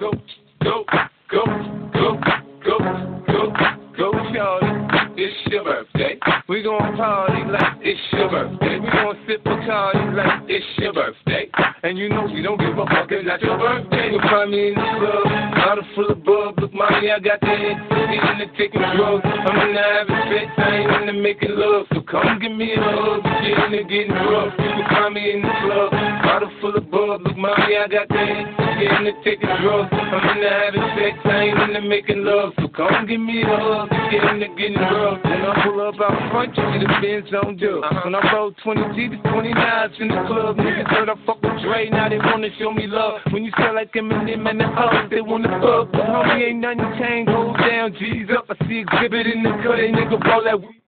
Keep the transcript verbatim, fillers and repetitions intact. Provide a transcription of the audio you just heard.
go, go, go, go, go, go, go, shawty. It's your birthday. We gon' party like it's your birthday. We gon' sip Bacardi like it's your birthday. And you know we don't give a fuck, it's not your birthday. You'll find me in the club, bottle full of bub. Look, mommy, I got the ecstasy in the taking drugs. I'm in the having sex, I ain't in the making love. So come give me a hug, get in the getting rough. You can find me in the club, bottle full of bub. Look, mommy, I got the ecstasy in the taking drugs. I'm in the having sex, I ain't in the making love. So come give me a hug, get in the getting rough. When I pull up out front, you see the Benz on dub. Uh-huh. When I roll twenty G, the twenty-nines in the club. Niggas heard I fuck with Dre, now they wanna show me love. When you sell like Eminem and the O's, they wanna fuck. But homie, ain't nothing changed, hold down, G's up. I see exhibit in the cut, they nigga roll that weed.